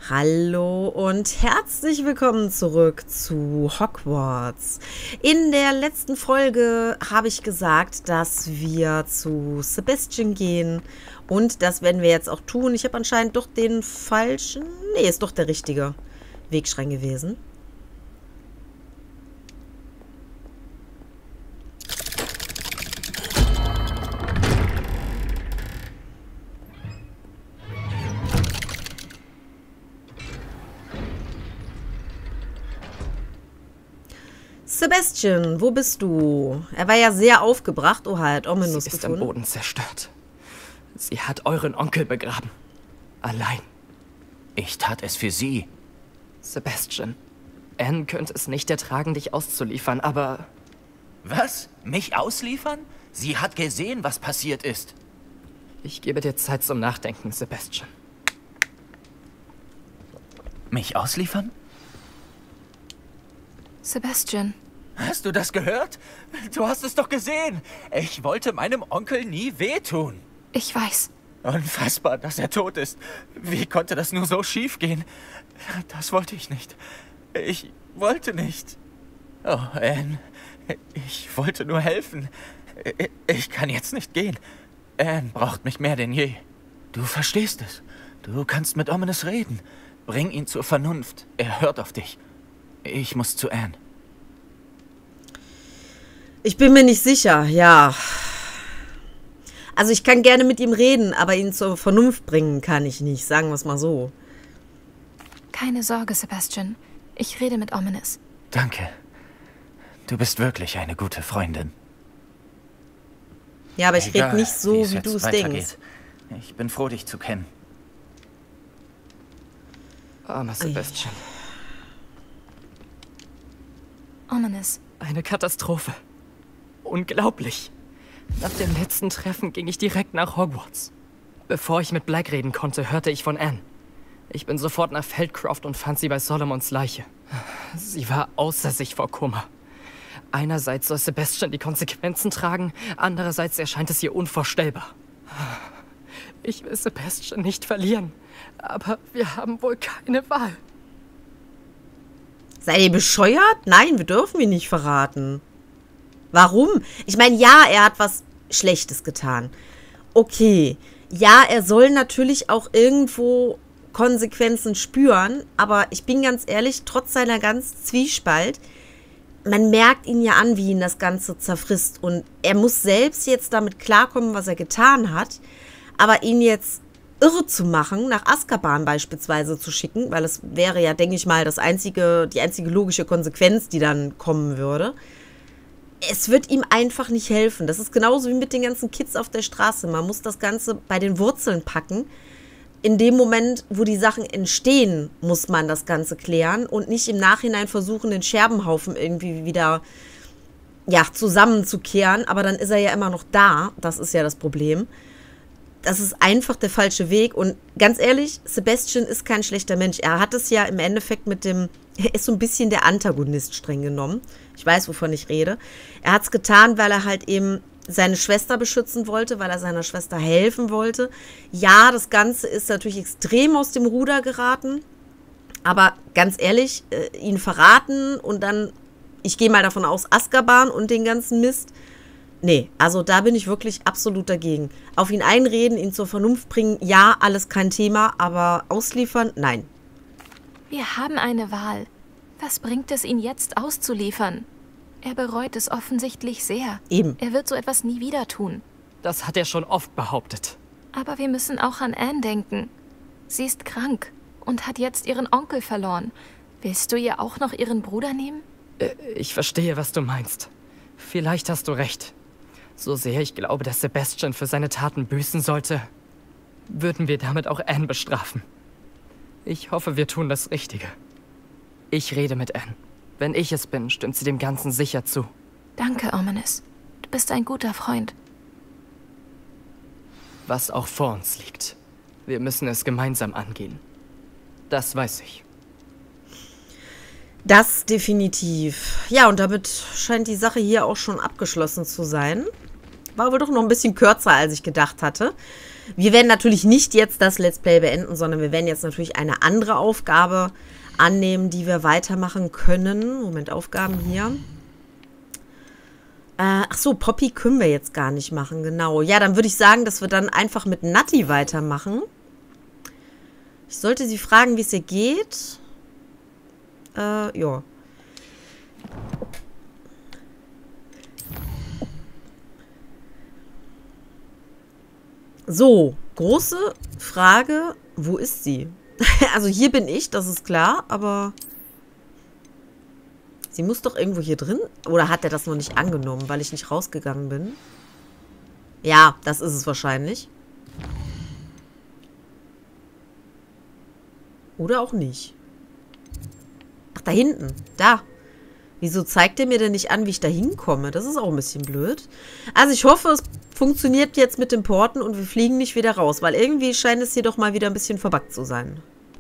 Hallo und herzlich willkommen zurück zu Hogwarts. In der letzten Folge habe ich gesagt, dass wir zu Sebastian gehen und das werden wir jetzt auch tun. Ich habe anscheinend doch den falschen, nee, ist doch der richtige Wegschrein gewesen. Sebastian, wo bist du? Er war ja sehr aufgebracht. Oh, hat Ominous Sie ist gefunden. am Boden zerstört. Sie hat euren Onkel begraben. Allein. Ich tat es für sie. Sebastian, Anne könnte es nicht ertragen, dich auszuliefern, aber... Was? Mich ausliefern? Sie hat gesehen, was passiert ist. Ich gebe dir Zeit zum Nachdenken, Sebastian. Mich ausliefern? Sebastian. Hast du das gehört? Du hast es doch gesehen. Ich wollte meinem Onkel nie wehtun. Ich weiß. Unfassbar, dass er tot ist. Wie konnte das nur so schief gehen? Das wollte ich nicht. Ich wollte nicht. Oh, Anne. Ich wollte nur helfen. Ich kann jetzt nicht gehen. Anne braucht mich mehr denn je. Du verstehst es. Du kannst mit Ominous reden. Bring ihn zur Vernunft. Er hört auf dich. Ich muss zu Anne. Ich bin mir nicht sicher, ja. Also ich kann gerne mit ihm reden, aber ihn zur Vernunft bringen kann ich nicht, sagen wir es mal so. Keine Sorge, Sebastian. Ich rede mit Ominous. Danke. Du bist wirklich eine gute Freundin. Ja, aber ich Egal, rede nicht so, wie jetzt du es weitergeht. denkst. Ich bin froh, dich zu kennen. Armer Sebastian. Ominous. Eine Katastrophe. Unglaublich. Nach dem letzten Treffen ging ich direkt nach Hogwarts. Bevor ich mit Black reden konnte, hörte ich von Anne. Ich bin sofort nach Feldcroft und fand sie bei Solomons Leiche. Sie war außer sich vor Kummer. Einerseits soll Sebastian die Konsequenzen tragen, andererseits erscheint es ihr unvorstellbar. Ich will Sebastian nicht verlieren, aber wir haben wohl keine Wahl. Seid ihr bescheuert? Nein, wir dürfen ihn nicht verraten. Warum? Ich meine, ja, er hat was Schlechtes getan. Okay, ja, er soll natürlich auch irgendwo Konsequenzen spüren, aber ich bin ganz ehrlich, trotz seiner ganzen Zwiespalt, man merkt ihn ja an, wie ihn das Ganze zerfrisst und er muss selbst jetzt damit klarkommen, was er getan hat, aber ihn jetzt irre zu machen, nach Azkaban beispielsweise zu schicken, weil es wäre ja, denke ich mal, die einzige logische Konsequenz, die dann kommen würde. Es wird ihm einfach nicht helfen. Das ist genauso wie mit den ganzen Kids auf der Straße. Man muss das Ganze bei den Wurzeln packen. In dem Moment, wo die Sachen entstehen, muss man das Ganze klären und nicht im Nachhinein versuchen, den Scherbenhaufen irgendwie wieder zusammenzukehren. Aber dann ist er ja immer noch da. Das ist ja das Problem. Das ist einfach der falsche Weg. Und ganz ehrlich, Sebastian ist kein schlechter Mensch. Er hat es ja im Endeffekt er ist so ein bisschen der Antagonist streng genommen. Ich weiß, wovon ich rede. Er hat es getan, weil er halt eben seine Schwester beschützen wollte, weil er seiner Schwester helfen wollte. Ja, das Ganze ist natürlich extrem aus dem Ruder geraten. Aber ganz ehrlich, ihn verraten und dann, ich gehe mal davon aus, Azkaban und den ganzen Mist. Nee, also da bin ich wirklich absolut dagegen. Auf ihn einreden, ihn zur Vernunft bringen, ja, alles kein Thema, aber ausliefern, nein. Wir haben eine Wahl. Was bringt es, ihn jetzt auszuliefern? Er bereut es offensichtlich sehr. Eben. Er wird so etwas nie wieder tun. Das hat er schon oft behauptet. Aber wir müssen auch an Anne denken. Sie ist krank und hat jetzt ihren Onkel verloren. Willst du ihr auch noch ihren Bruder nehmen? Ich verstehe, was du meinst. Vielleicht hast du recht. So sehr ich glaube, dass Sebastian für seine Taten büßen sollte, würden wir damit auch Anne bestrafen. Ich hoffe, wir tun das Richtige. Ich rede mit Anne. Wenn ich es bin, stimmt sie dem Ganzen sicher zu. Danke, Ominous. Du bist ein guter Freund. Was auch vor uns liegt. Wir müssen es gemeinsam angehen. Das weiß ich. Das definitiv. Ja, und damit scheint die Sache hier auch schon abgeschlossen zu sein. War wohl doch noch ein bisschen kürzer, als ich gedacht hatte. Wir werden natürlich nicht jetzt das Let's Play beenden, sondern wir werden jetzt natürlich eine andere Aufgabe annehmen, die wir weitermachen können. Moment, Aufgaben hier. Ach so, Poppy können wir jetzt gar nicht machen, genau. Ja, dann würde ich sagen, dass wir dann einfach mit Natti weitermachen. Ich sollte sie fragen, wie es ihr geht. Ja. So, große Frage, wo ist sie? Also hier bin ich, das ist klar, aber sie muss doch irgendwo hier drin. Oder hat er das noch nicht angenommen, weil ich nicht rausgegangen bin? Ja, das ist es wahrscheinlich. Oder auch nicht. Ach, da hinten. Da. Wieso zeigt er mir denn nicht an, wie ich da hinkomme? Das ist auch ein bisschen blöd. Also ich hoffe, es funktioniert jetzt mit den Porten und wir fliegen nicht wieder raus, weil irgendwie scheint es hier doch mal wieder ein bisschen verbuggt zu sein.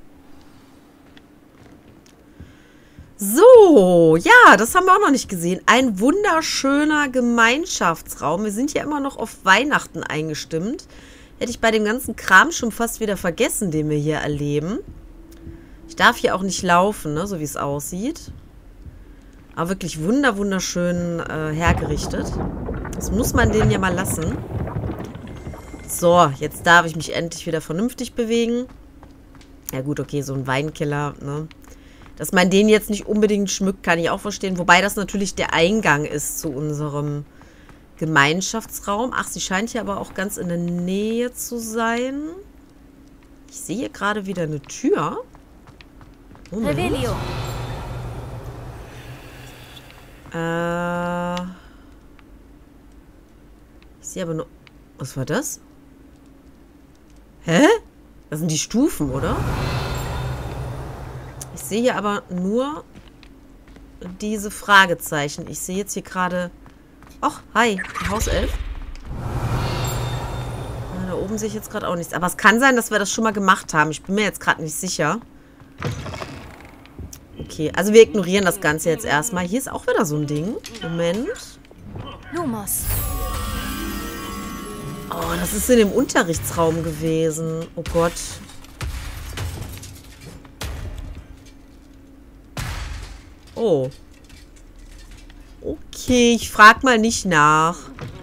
So, ja, das haben wir auch noch nicht gesehen. Ein wunderschöner Gemeinschaftsraum. Wir sind ja immer noch auf Weihnachten eingestimmt. Hätte ich bei dem ganzen Kram schon fast wieder vergessen, den wir hier erleben. Ich darf hier auch nicht laufen, ne, so wie es aussieht. Aber wirklich wunderschön hergerichtet. Das muss man denen ja mal lassen. So, jetzt darf ich mich endlich wieder vernünftig bewegen. Ja gut, okay, so ein Weinkeller, ne. Dass man den jetzt nicht unbedingt schmückt, kann ich auch verstehen. Wobei das natürlich der Eingang ist zu unserem Gemeinschaftsraum. Ach, sie scheint hier aber auch ganz in der Nähe zu sein. Ich sehe hier gerade wieder eine Tür. Moment. Revelio. Ich sehe aber nur... Was war das? Hä? Das sind die Stufen, oder? Ich sehe hier aber nur diese Fragezeichen. Ich sehe jetzt hier gerade... Och, hi, Hauself. Da oben sehe ich jetzt gerade auch nichts. Aber es kann sein, dass wir das schon mal gemacht haben. Ich bin mir jetzt gerade nicht sicher. Okay, also wir ignorieren das Ganze jetzt erstmal. Hier ist auch wieder so ein Ding. Moment. Lumos. Oh, das ist in dem Unterrichtsraum gewesen. Oh Gott. Oh. Okay, ich frage mal nicht nach.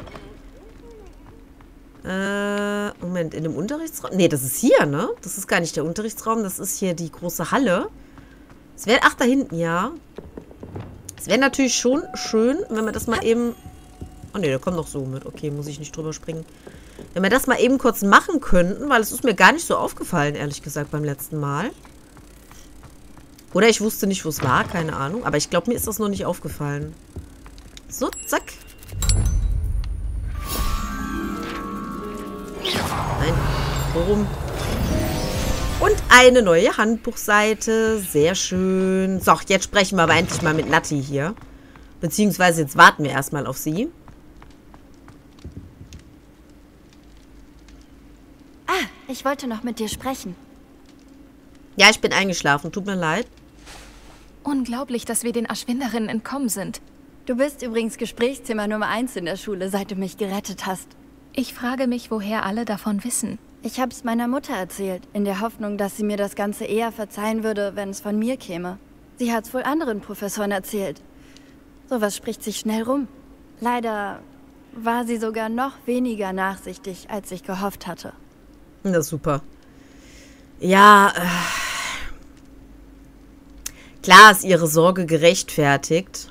Moment, in dem Unterrichtsraum? Nee, das ist hier, ne? Das ist gar nicht der Unterrichtsraum, das ist hier die große Halle. Es wäre, ach, da hinten, ja. Es wäre natürlich schon schön, wenn wir das mal eben... Oh ne, der kommt noch so mit. Okay, muss ich nicht drüber springen. Wenn wir das mal eben kurz machen könnten, weil es ist mir gar nicht so aufgefallen, ehrlich gesagt, beim letzten Mal. Oder ich wusste nicht, wo es war, keine Ahnung. Aber ich glaube, mir ist das noch nicht aufgefallen. So, zack. Nein, so rum. Und eine neue Handbuchseite. Sehr schön. So, jetzt sprechen wir aber endlich mal mit Natti hier. Beziehungsweise jetzt warten wir erstmal auf sie. Ah, ich wollte noch mit dir sprechen. Ja, ich bin eingeschlafen. Tut mir leid. Unglaublich, dass wir den Erschwinderinnen entkommen sind. Du bist übrigens Gesprächsthema Nummer 1 in der Schule, seit du mich gerettet hast. Ich frage mich, woher alle davon wissen. Ich hab's meiner Mutter erzählt, in der Hoffnung, dass sie mir das Ganze eher verzeihen würde, wenn es von mir käme. Sie hat's wohl anderen Professoren erzählt. Sowas spricht sich schnell rum. Leider war sie sogar noch weniger nachsichtig, als ich gehofft hatte. Das ist super. Ja, klar ist ihre Sorge gerechtfertigt.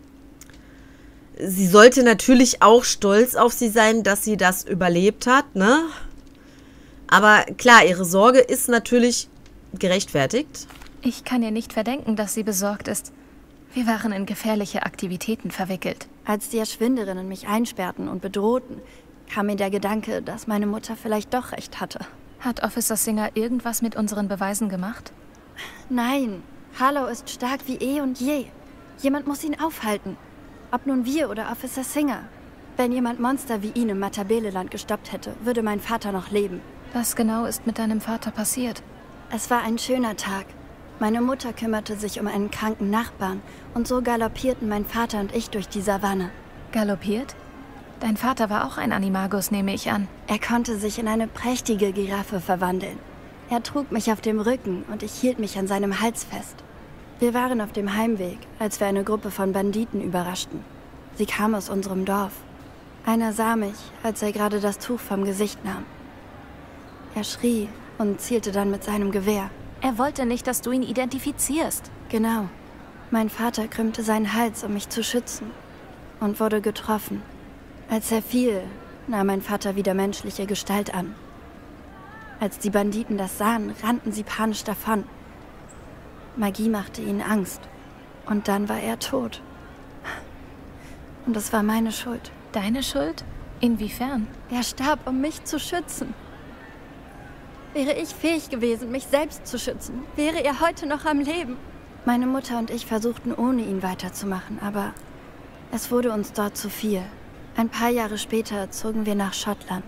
Sie sollte natürlich auch stolz auf sie sein, dass sie das überlebt hat, ne? Aber klar, ihre Sorge ist natürlich gerechtfertigt. Ich kann ihr nicht verdenken, dass sie besorgt ist. Wir waren in gefährliche Aktivitäten verwickelt. Als die Erschwinderinnen mich einsperrten und bedrohten, kam mir der Gedanke, dass meine Mutter vielleicht doch recht hatte. Hat Officer Singer irgendwas mit unseren Beweisen gemacht? Nein, Harlow ist stark wie eh und je. Jemand muss ihn aufhalten. Ob nun wir oder Officer Singer. Wenn jemand Monster wie ihn im Matabeleland gestoppt hätte, würde mein Vater noch leben. Was genau ist mit deinem Vater passiert? Es war ein schöner Tag. Meine Mutter kümmerte sich um einen kranken Nachbarn und so galoppierten mein Vater und ich durch die Savanne. Galoppiert? Dein Vater war auch ein Animagus, nehme ich an. Er konnte sich in eine prächtige Giraffe verwandeln. Er trug mich auf dem Rücken und ich hielt mich an seinem Hals fest. Wir waren auf dem Heimweg, als wir eine Gruppe von Banditen überraschten. Sie kam aus unserem Dorf. Einer sah mich, als er gerade das Tuch vom Gesicht nahm. Er schrie und zielte dann mit seinem Gewehr. Er wollte nicht, dass du ihn identifizierst. Genau. Mein Vater krümmte seinen Hals, um mich zu schützen, und wurde getroffen. Als er fiel, nahm mein Vater wieder menschliche Gestalt an. Als die Banditen das sahen, rannten sie panisch davon. Magie machte ihnen Angst. Und dann war er tot. Und es war meine Schuld. Deine Schuld? Inwiefern? Er starb, um mich zu schützen. Wäre ich fähig gewesen, mich selbst zu schützen, wäre er heute noch am Leben. Meine Mutter und ich versuchten, ohne ihn weiterzumachen, aber es wurde uns dort zu viel. Ein paar Jahre später zogen wir nach Schottland.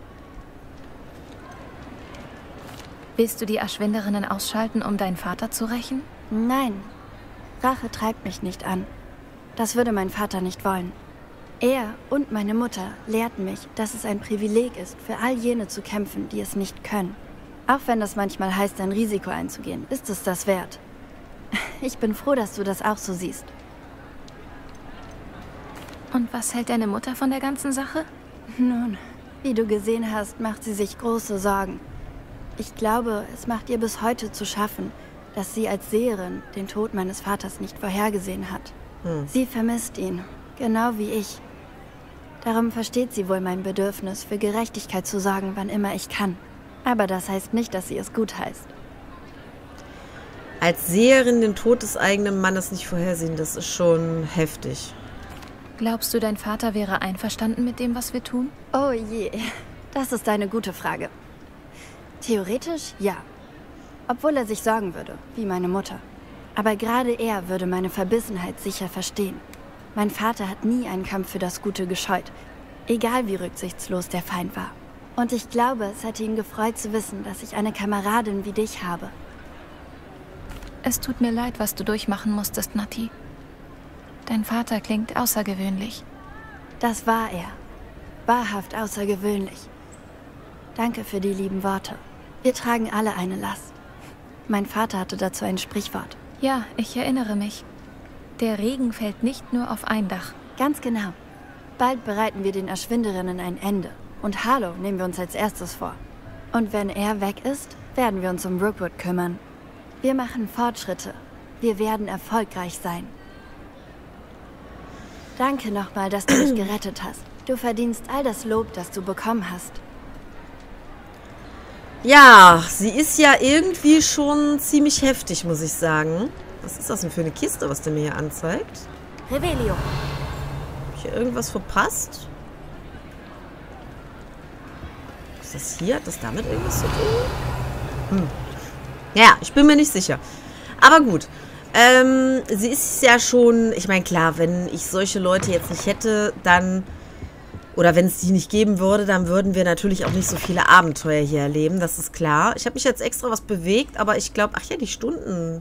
Willst du die Erschwinderinnen ausschalten, um deinen Vater zu rächen? Nein, Rache treibt mich nicht an. Das würde mein Vater nicht wollen. Er und meine Mutter lehrten mich, dass es ein Privileg ist, für all jene zu kämpfen, die es nicht können. Auch wenn das manchmal heißt, ein Risiko einzugehen, ist es das wert. Ich bin froh, dass du das auch so siehst. Und was hält deine Mutter von der ganzen Sache? Nun, wie du gesehen hast, macht sie sich große Sorgen. Ich glaube, es macht ihr bis heute zu schaffen, dass sie als Seherin den Tod meines Vaters nicht vorhergesehen hat. Sie vermisst ihn, genau wie ich. Darum versteht sie wohl mein Bedürfnis, für Gerechtigkeit zu sorgen, wann immer ich kann. Aber das heißt nicht, dass sie es gut heißt. Als Seherin den Tod des eigenen Mannes nicht vorhersehen, das ist schon heftig. Glaubst du, dein Vater wäre einverstanden mit dem, was wir tun? Oh je, das ist eine gute Frage. Theoretisch ja. Obwohl er sich sorgen würde, wie meine Mutter. Aber gerade er würde meine Verbissenheit sicher verstehen. Mein Vater hat nie einen Kampf für das Gute gescheut, egal wie rücksichtslos der Feind war. Und ich glaube, es hätte ihn gefreut zu wissen, dass ich eine Kameradin wie dich habe. Es tut mir leid, was du durchmachen musstest, Nati. Dein Vater klingt außergewöhnlich. Das war er. Wahrhaft außergewöhnlich. Danke für die lieben Worte. Wir tragen alle eine Last. Mein Vater hatte dazu ein Sprichwort. Ja, ich erinnere mich. Der Regen fällt nicht nur auf ein Dach. Ganz genau. Bald bereiten wir den Erschwinderinnen ein Ende. Und Harlow nehmen wir uns als erstes vor. Und wenn er weg ist, werden wir uns um Rookwood kümmern. Wir machen Fortschritte. Wir werden erfolgreich sein. Danke nochmal, dass du mich gerettet hast. Du verdienst all das Lob, das du bekommen hast. Ja, sie ist ja irgendwie schon ziemlich heftig, muss ich sagen. Was ist das denn für eine Kiste, was der mir hier anzeigt? Revelio. Hab ich hier irgendwas verpasst? Was ist das hier? Hat das damit irgendwas zu tun? Ja, ich bin mir nicht sicher. Aber gut. Sie ist ja schon... Ich meine, klar, wenn ich solche Leute jetzt nicht hätte, dann... Oder wenn es die nicht geben würde, dann würden wir natürlich auch nicht so viele Abenteuer hier erleben. Das ist klar. Ich habe mich jetzt extra was bewegt, aber ich glaube... Ach ja, die Stunden...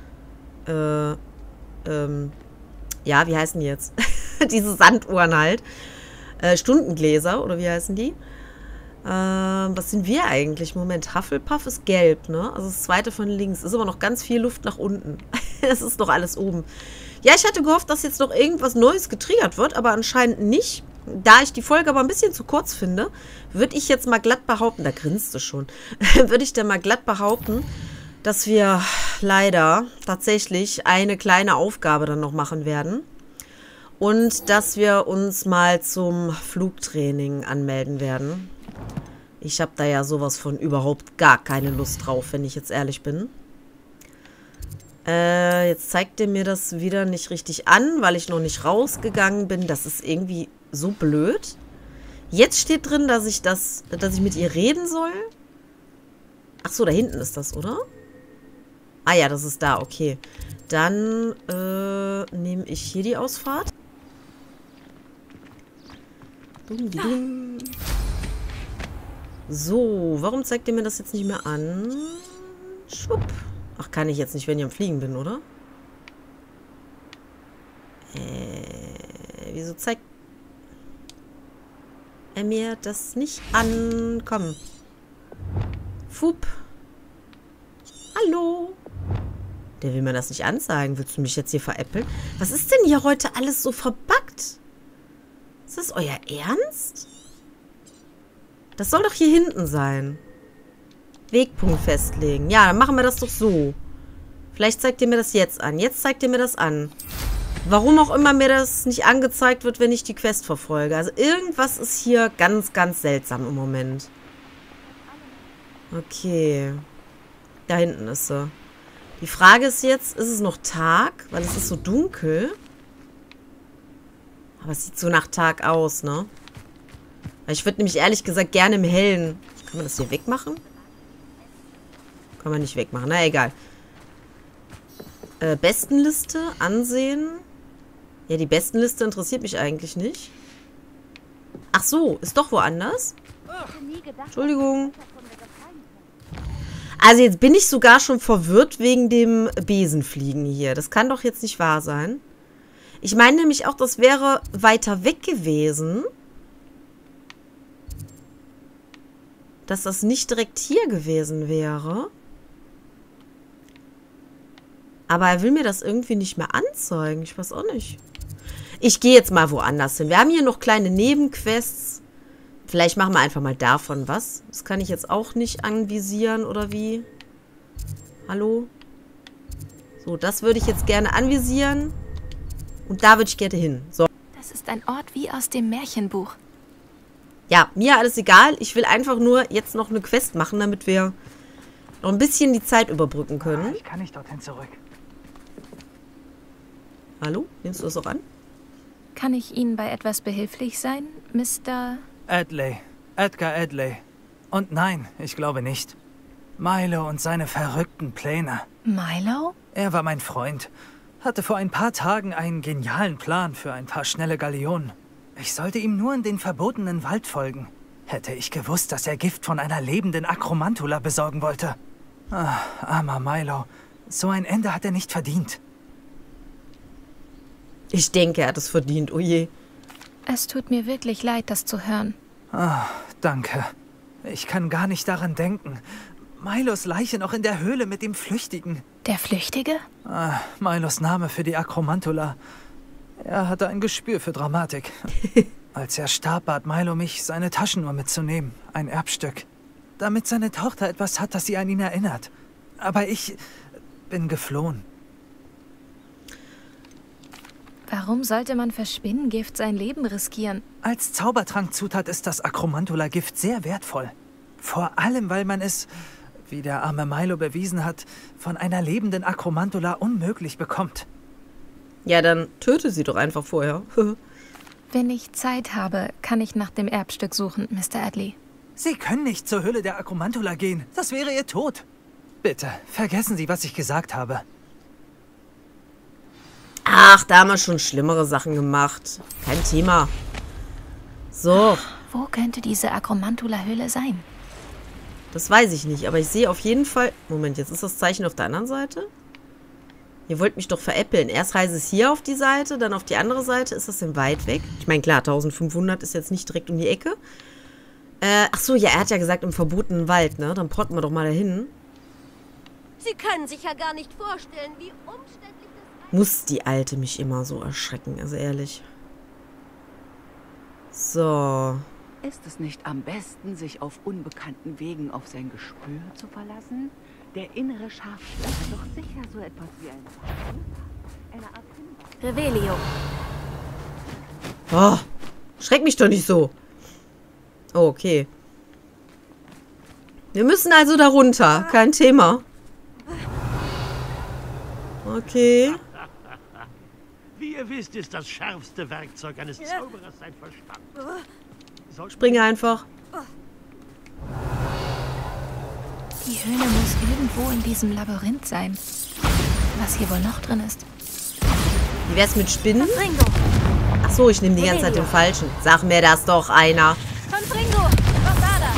ja, wie heißen die jetzt? Diese Sanduhren halt. Stundengläser, oder wie heißen die? Was sind wir eigentlich? Moment, Hufflepuff ist gelb, ne? Also das zweite von links. Ist aber noch ganz viel Luft nach unten. Das ist doch alles oben. Ja, ich hatte gehofft, dass jetzt noch irgendwas Neues getriggert wird, aber anscheinend nicht. Da ich die Folge aber ein bisschen zu kurz finde, würde ich jetzt mal glatt behaupten, da grinst du schon, würde ich dann mal glatt behaupten, dass wir leider tatsächlich eine kleine Aufgabe dann noch machen werden. Und dass wir uns mal zum Flugtraining anmelden werden. Ich habe da ja sowas von überhaupt gar keine Lust drauf, wenn ich jetzt ehrlich bin. Jetzt zeigt er mir das wieder nicht richtig an, weil ich noch nicht rausgegangen bin. Das ist irgendwie so blöd. Jetzt steht drin, dass ich mit ihr reden soll. Ach so, da hinten ist das, oder? Ah ja, das ist da, okay. Dann nehme ich hier die Ausfahrt. So, warum zeigt ihr mir das jetzt nicht mehr an? Schwupp. Ach, kann ich jetzt nicht, wenn ich am Fliegen bin, oder? Wieso zeigt... er mir das nicht an. Komm. Fup. Hallo. Der will mir das nicht anzeigen. Willst du mich jetzt hier veräppeln? Was ist denn hier heute alles so verbuggt? Ist das euer Ernst? Das soll doch hier hinten sein. Wegpunkt festlegen. Ja, dann machen wir das doch so. Vielleicht zeigt ihr mir das jetzt an. Jetzt zeigt ihr mir das an. Warum auch immer mir das nicht angezeigt wird, wenn ich die Quest verfolge. Also irgendwas ist hier ganz, ganz seltsam im Moment. Okay. Da hinten ist sie. Die Frage ist jetzt, ist es noch Tag? Weil es ist so dunkel. Aber es sieht so nach Tag aus, ne? Weil ich würde nämlich ehrlich gesagt gerne im Hellen... Kann man das hier wegmachen? Kann man nicht wegmachen. Na, egal. Bestenliste ansehen. Ja, die Bestenliste interessiert mich eigentlich nicht. Ach so, ist doch woanders? Entschuldigung. Also jetzt bin ich sogar schon verwirrt wegen dem Besenfliegen hier. Das kann doch jetzt nicht wahr sein. Ich meine nämlich auch, das wäre weiter weg gewesen. Dass das nicht direkt hier gewesen wäre. Aber er will mir das irgendwie nicht mehr anzeigen. Ich weiß auch nicht. Ich gehe jetzt mal woanders hin. Wir haben hier noch kleine Nebenquests. Vielleicht machen wir einfach mal davon was. Das kann ich jetzt auch nicht anvisieren, oder wie? Hallo? So, das würde ich jetzt gerne anvisieren. Und da würde ich gerne hin. So. Das ist ein Ort wie aus dem Märchenbuch. Ja, mir alles egal. Ich will einfach nur jetzt noch eine Quest machen, damit wir noch ein bisschen die Zeit überbrücken können. Ich kann nicht dorthin zurück. Hallo? Nimmst du das auch an? Kann ich Ihnen bei etwas behilflich sein, Mr. Adley. Edgar Adley. Und nein, ich glaube nicht. Milo und seine verrückten Pläne. Milo? Er war mein Freund. Hatte vor ein paar Tagen einen genialen Plan für ein paar schnelle Galeonen. Ich sollte ihm nur in den verbotenen Wald folgen. Hätte ich gewusst, dass er Gift von einer lebenden Akromantula besorgen wollte. Ah, armer Milo. So ein Ende hat er nicht verdient. Ich denke, er hat es verdient. Oh je. Es tut mir wirklich leid, das zu hören. Ah, danke. Ich kann gar nicht daran denken. Milos Leiche noch in der Höhle mit dem Flüchtigen. Der Flüchtige? Ah, Milos Name für die Akromantula. Er hatte ein Gespür für Dramatik. Als er starb, bat Milo mich, seine Taschenuhr mitzunehmen. Ein Erbstück. Damit seine Tochter etwas hat, das sie an ihn erinnert. Aber ich bin geflohen. Warum sollte man für Spinnengift sein Leben riskieren? Als Zaubertrankzutat ist das Akromantula-Gift sehr wertvoll. Vor allem, weil man es, wie der arme Milo bewiesen hat, von einer lebenden Akromantula unmöglich bekommt. Ja, dann töte sie doch einfach vorher. Wenn ich Zeit habe, kann ich nach dem Erbstück suchen, Mr. Adley. Sie können nicht zur Höhle der Akromantula gehen. Das wäre Ihr Tod. Bitte, vergessen Sie, was ich gesagt habe. Ach, da haben wir schon schlimmere Sachen gemacht. Kein Thema. So. Wo könnte diese Akromantula-Höhle sein? Das weiß ich nicht, aber ich sehe auf jeden Fall... Moment, jetzt ist das Zeichen auf der anderen Seite. Ihr wollt mich doch veräppeln. Erst heißt es hier auf die Seite, dann auf die andere Seite. Ist das denn weit weg? Ich meine, klar, 1500 ist jetzt nicht direkt um die Ecke. Ach so, ja, er hat ja gesagt, im verbotenen Wald, ne? Dann potten wir doch mal dahin. Sie können sich ja gar nicht vorstellen, wie umständlich das... Muss die Alte mich immer so erschrecken, also ehrlich. So. Ist es nicht am besten, sich auf unbekannten Wegen auf sein Gespür zu verlassen? Der innere Scharfschütze hat doch sicher so etwas wie eine Art Hinweis. Revelio. Oh, schreck mich doch nicht so. Oh, okay. Wir müssen also da runter. Kein Thema. Okay. Wie ihr wisst, ist das schärfste Werkzeug eines Zauberers sein Verstand. Springe einfach. Die Höhle muss irgendwo in diesem Labyrinth sein. Was hier wohl noch drin ist. Wie wär's mit Spinnen? Ach so, ich nehme die ganze Zeit den falschen. Sag mir das doch einer. Confringo! Rosada!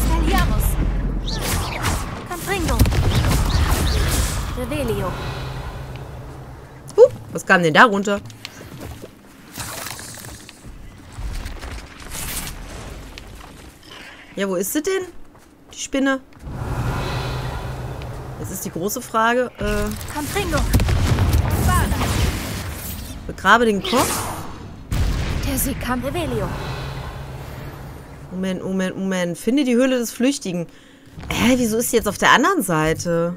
Confringo. Revelio. Was kam denn da runter? Ja, wo ist sie denn? Die Spinne. Jetzt ist die große Frage. Begrabe den Kopf. Der Sikam Revelio. Moment. Finde die Höhle des Flüchtigen. Wieso ist sie jetzt auf der anderen Seite?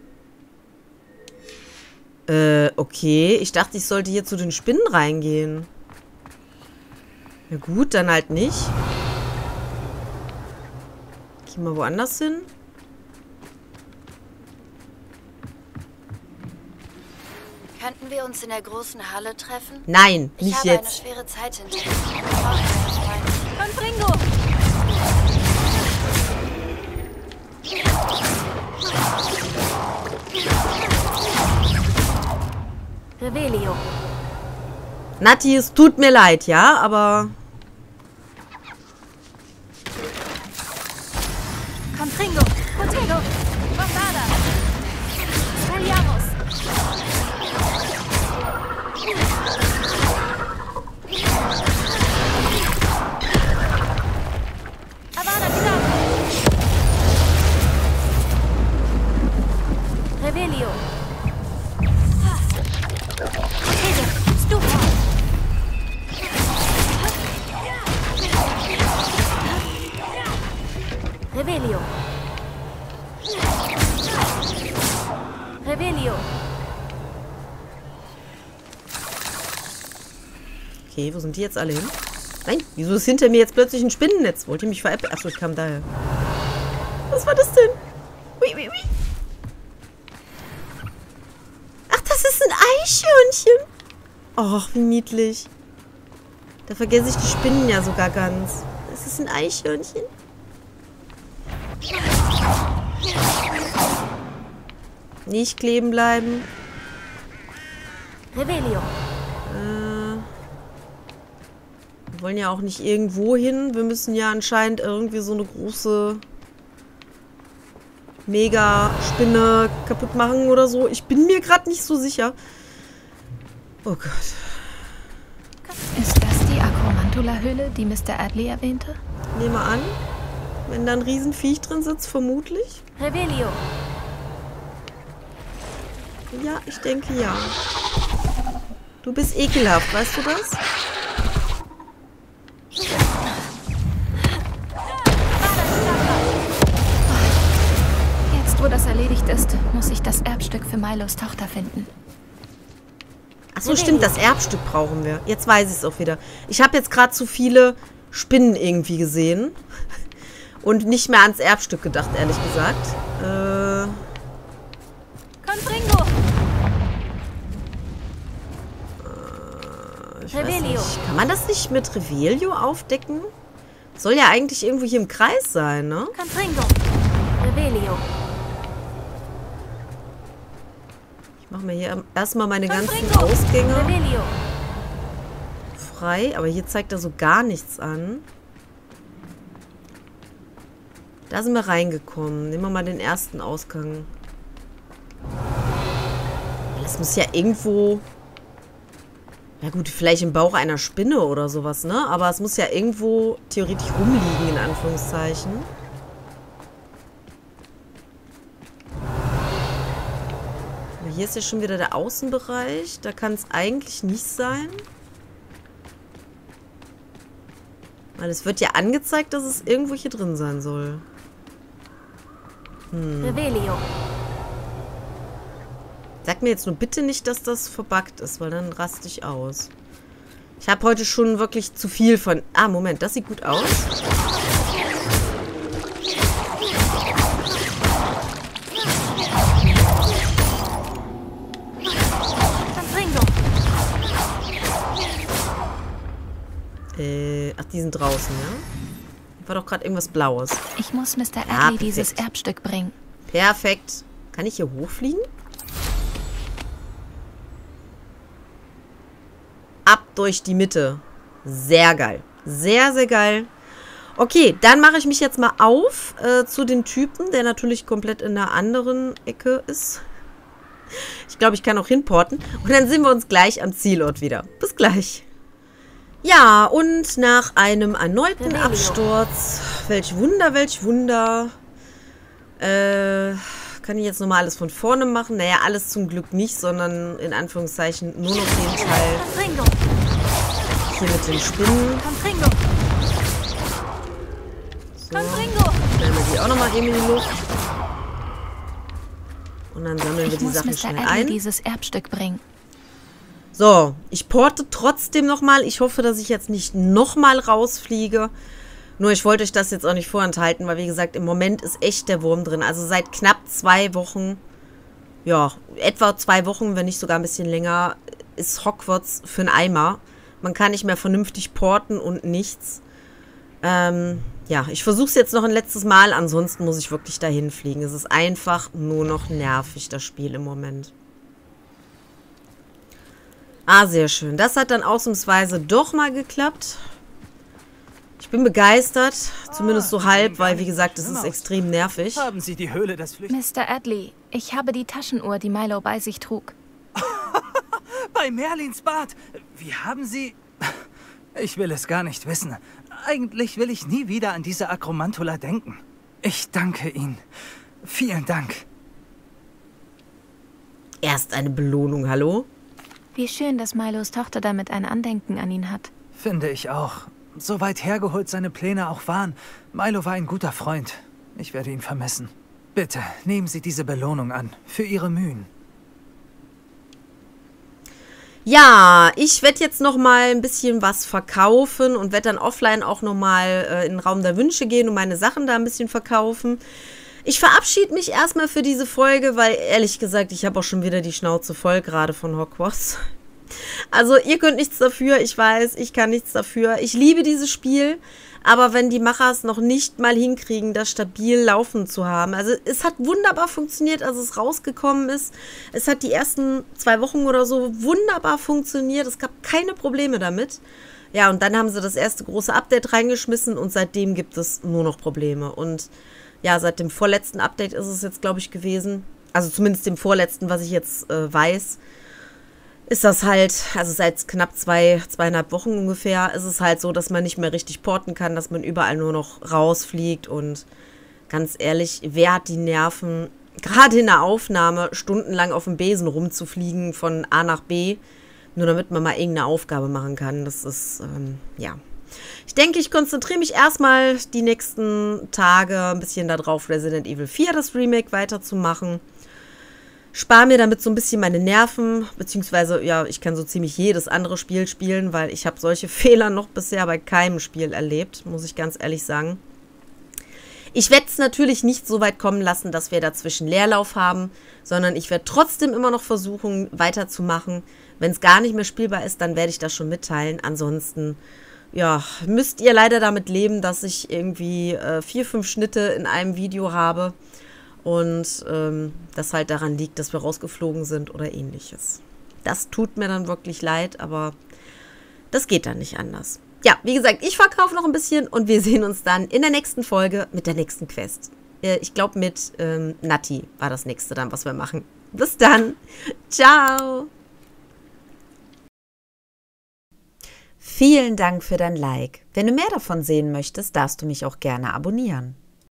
Okay. Ich dachte, ich sollte hier zu den Spinnen reingehen. Na gut, dann halt nicht. Geh mal woanders hin. Könnten wir uns in der großen Halle treffen? Nein, nicht ich habe jetzt. eine schwere Zeit hinter mir. Confringo! Revelio. Nati, es tut mir leid, ja, aber... Confringo. Potego. Bombada. Saliamos. Avada Kedavra. Revelio. Potego. Stupa. Revelio. Revelio. Okay, wo sind die jetzt alle hin? Nein, wieso ist hinter mir jetzt plötzlich ein Spinnennetz? Wollt ihr mich veräppeln? Achso, ich kam daher. Was war das denn? Ui. Ach, das ist ein Eichhörnchen. Och, wie niedlich. Da vergesse ich die Spinnen ja sogar ganz. Das ist ein Eichhörnchen. Nicht kleben bleiben. Revelio. Wir wollen ja auch nicht irgendwo hin. Wir müssen ja anscheinend irgendwie so eine große Mega-Spinne kaputt machen oder so. Ich bin mir gerade nicht so sicher. Oh Gott. Ist das die Akromantula-Höhle, die Mr. Adley erwähnte? Nehme an. Wenn da ein Riesenviech drin sitzt, vermutlich. Revelio. Ja, ich denke ja. Du bist ekelhaft, weißt du das? Jetzt, wo das erledigt ist, muss ich das Erbstück für Milos Tochter finden. Achso, stimmt, das Erbstück brauchen wir. Jetzt weiß ich es auch wieder. Ich habe jetzt gerade zu viele Spinnen irgendwie gesehen. Und nicht mehr ans Erbstück gedacht, ehrlich gesagt. Confringo. Ich weiß nicht. Kann man das nicht mit Revelio aufdecken? Soll ja eigentlich irgendwo hier im Kreis sein, ne? Confringo. Revelio. Ich mache mir hier erstmal meine ganzen Ausgänge Revelio. frei. Aber hier zeigt er so gar nichts an. Da sind wir reingekommen. Nehmen wir mal den ersten Ausgang. Das muss ja irgendwo... Ja gut, vielleicht im Bauch einer Spinne oder sowas, ne? Aber es muss ja irgendwo theoretisch rumliegen, in Anführungszeichen. Aber hier ist ja schon wieder der Außenbereich. Da kann es eigentlich nicht sein. Weil es wird ja angezeigt, dass es irgendwo hier drin sein soll. Revelio. Sag mir jetzt nur bitte nicht, dass das verbuggt ist, weil dann raste ich aus. Ich habe heute schon wirklich zu viel von... Ah, Moment, das sieht gut aus. Ach, die sind draußen, ja? War doch gerade irgendwas Blaues. Ich muss Mr. Adley dieses Erbstück bringen. Perfekt. Kann ich hier hochfliegen? Ab durch die Mitte. Sehr geil. Sehr, sehr geil. Okay, dann mache ich mich jetzt mal auf zu den Typen, der natürlich komplett in einer anderen Ecke ist. Ich glaube, ich kann auch hinporten. Und dann sehen wir uns gleich am Zielort wieder. Bis gleich. Ja, und nach einem erneuten Absturz, welch Wunder, kann ich jetzt nochmal alles von vorne machen? Naja, alles zum Glück nicht, sondern in Anführungszeichen nur noch den Teil hier mit den Spinnen. So, stellen wir die auch nochmal eben in die Luft. Und dann sammeln wir die Sachen schnell ein. Dieses Erbstück bringen. So, ich porte trotzdem nochmal. Ich hoffe, dass ich jetzt nicht nochmal rausfliege. Nur ich wollte euch das jetzt auch nicht vorenthalten, weil wie gesagt, im Moment ist echt der Wurm drin. Also seit knapp 2 Wochen, ja, etwa 2 Wochen, wenn nicht sogar ein bisschen länger, ist Hogwarts für einen Eimer. Man kann nicht mehr vernünftig porten und nichts. Ja, ich versuche es jetzt noch ein letztes Mal, ansonsten muss ich wirklich dahin fliegen. Es ist einfach nur noch nervig, das Spiel im Moment. Ah, sehr schön. Das hat dann ausnahmsweise doch mal geklappt. Ich bin begeistert, zumindest so halb, weil, wie gesagt, es ist extrem nervig. Haben Sie die Höhle des Flüchtlings? Mr. Adley, ich habe die Taschenuhr, die Milo bei sich trug. Bei Merlins Bad. Wie haben Sie... Ich will es gar nicht wissen. Eigentlich will ich nie wieder an diese Akromantula denken. Ich danke Ihnen. Vielen Dank. Erst eine Belohnung, hallo? Wie schön, dass Milos Tochter damit ein Andenken an ihn hat. Finde ich auch. So weit hergeholt seine Pläne auch waren. Milo war ein guter Freund. Ich werde ihn vermissen. Bitte, nehmen Sie diese Belohnung an. Für Ihre Mühen. Ja, ich werde jetzt noch mal ein bisschen was verkaufen und werde dann offline auch noch mal in den Raum der Wünsche gehen und meine Sachen da ein bisschen verkaufen. Ich verabschiede mich erstmal für diese Folge, weil ehrlich gesagt, ich habe auch schon wieder die Schnauze voll gerade von Hogwarts. Also ihr könnt nichts dafür, ich weiß, ich kann nichts dafür. Ich liebe dieses Spiel, aber wenn die Macher es noch nicht mal hinkriegen, das stabil laufen zu haben. Also es hat wunderbar funktioniert, als es rausgekommen ist. Es hat die ersten 2 Wochen oder so wunderbar funktioniert. Es gab keine Probleme damit. Ja, und dann haben sie das erste große Update reingeschmissen und seitdem gibt es nur noch Probleme. Und ja, seit dem vorletzten Update ist es jetzt, glaube ich, gewesen. Also zumindest dem vorletzten, was ich jetzt weiß. Ist das halt, also seit knapp 2,5 Wochen ungefähr, ist es halt so, dass man nicht mehr richtig porten kann, dass man überall nur noch rausfliegt und ganz ehrlich, wer hat die Nerven, gerade in der Aufnahme, stundenlang auf dem Besen rumzufliegen von A nach B, nur damit man mal irgendeine Aufgabe machen kann. Das ist, ja. Ich denke, ich konzentriere mich erstmal die nächsten Tage ein bisschen darauf, Resident Evil 4, das Remake, weiterzumachen. Spare mir damit so ein bisschen meine Nerven, beziehungsweise, ja, ich kann so ziemlich jedes andere Spiel spielen, weil ich habe solche Fehler noch bisher bei keinem Spiel erlebt, muss ich ganz ehrlich sagen. Ich werde es natürlich nicht so weit kommen lassen, dass wir dazwischen Leerlauf haben, sondern ich werde trotzdem immer noch versuchen, weiterzumachen. Wenn es gar nicht mehr spielbar ist, dann werde ich das schon mitteilen. Ansonsten, ja, müsst ihr leider damit leben, dass ich irgendwie 4, 5 Schnitte in einem Video habe. Und das halt daran liegt, dass wir rausgeflogen sind oder ähnliches. Das tut mir dann wirklich leid, aber das geht dann nicht anders. Ja, wie gesagt, ich verkaufe noch ein bisschen und wir sehen uns dann in der nächsten Folge mit der nächsten Quest. Ich glaube mit Natti war das nächste dann, was wir machen. Bis dann. Ciao. Vielen Dank für dein Like. Wenn du mehr davon sehen möchtest, darfst du mich auch gerne abonnieren.